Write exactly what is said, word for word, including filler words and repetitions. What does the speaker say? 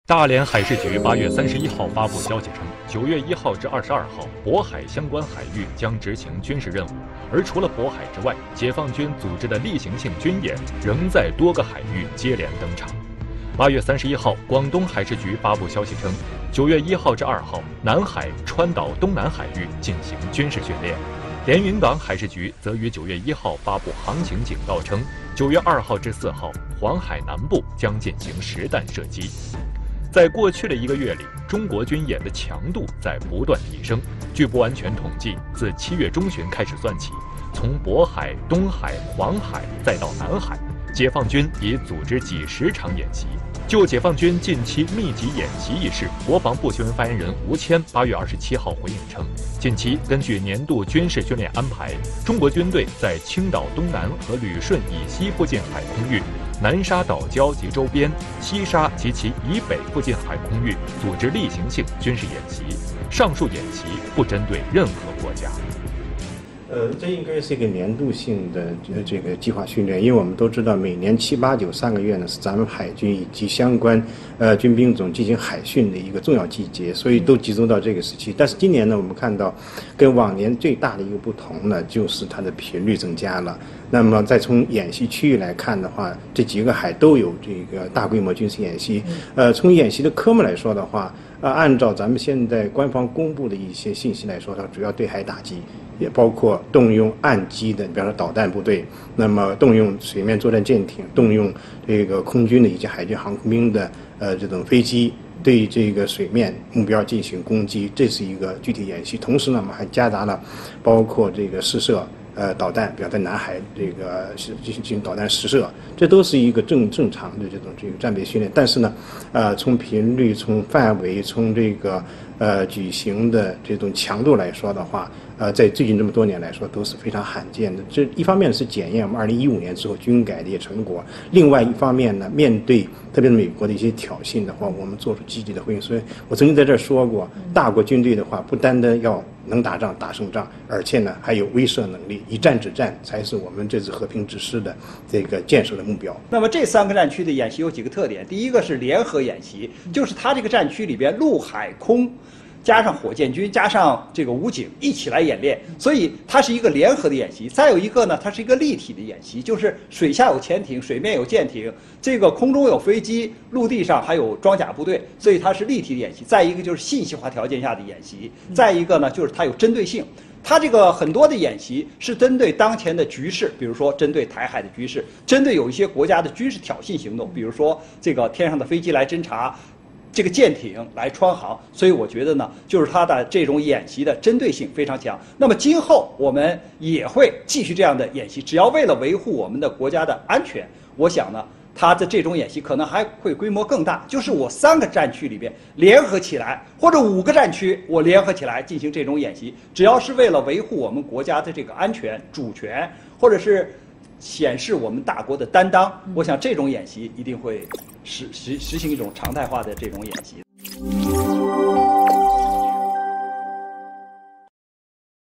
大连海事局八月三十一号发布消息称，九月一号至二十二号，渤海相关海域将执行军事任务。而除了渤海之外，解放军组织的例行性军演仍在多个海域接连登场。八月三十一号，广东海事局发布消息称，九月一号至二号，南海、川岛东南海域进行军事训练。连云港海事局则于九月一号发布航行警告称，九月二号至四号，黄海南部将进行实弹射击。在过去的一个月里，中国军演的强度在不断提升。据不完全统计，自七月中旬开始算起，从渤海、东海、黄海再到南海，解放军已组织几十场演习。就解放军近期密集演习一事，国防部新闻发言人吴谦八月二十七号回应称，近期根据年度军事训练安排，中国军队在青岛东南和旅顺以西附近海空域、南沙岛礁及周边、西沙及其以北附近海空域组织例行性军事演习。上述演习不针对任何国家。 呃，这应该是一个年度性的这个计划训练，因为我们都知道，每年七八九三个月呢是咱们海军以及相关呃军兵种进行海训的一个重要季节，所以都集中到这个时期。但是今年呢，我们看到跟往年最大的一个不同呢，就是它的频率增加了。那么再从演习区域来看的话，这几个海都有这个大规模军事演习。呃，从演习的科目来说的话，呃，按照咱们现在官方公布的一些信息来说，它主要对海打击，也包括动用岸基的，比方说导弹部队，那么动用水面作战舰艇，动用这个空军的以及海军航空兵的呃这种飞机，对这个水面目标进行攻击，这是一个具体演习。同时呢，我们还夹杂了包括这个试射。呃，导弹，比如在南海这个是进行进行导弹试射，这都是一个正正常的这种这个战备训练。但是呢，呃，从频率、从范围、从这个呃举行的这种强度来说的话，呃，在最近这么多年来说都是非常罕见的。这一方面是检验我们二零一五年之后军改的一些成果，另外一方面呢，面对特别是美国的一些挑衅的话，我们做出积极的回应。所以我曾经在这儿说过，大国军队的话，不单单要能打仗打胜仗，而且呢还有威慑能力，以战止战才是我们这次和平之师的这个建设的目标。 那么这三个战区的演习有几个特点，第一个是联合演习，就是它这个战区里边陆海空加上火箭军加上这个武警一起来演练，所以它是一个联合的演习。再有一个呢，它是一个立体的演习，就是水下有潜艇，水面有舰艇，这个空中有飞机，陆地上还有装甲部队，所以它是立体的演习。再一个就是信息化条件下的演习，再一个呢就是它有针对性。它这个很多的演习是针对当前的局势，比如说针对台海的局势，针对有一些国家的军事挑衅行动，比如说这个天上的飞机来侦察，这个舰艇来穿航。所以我觉得呢，就是它的这种演习的针对性非常强。那么今后我们也会继续这样的演习，只要为了维护我们的国家的安全，我想呢，它的这种演习可能还会规模更大，就是我三个战区里边联合起来，或者五个战区我联合起来进行这种演习，只要是为了维护我们国家的这个安全、主权，或者是显示我们大国的担当，我想这种演习一定会实实实行一种常态化的这种演习。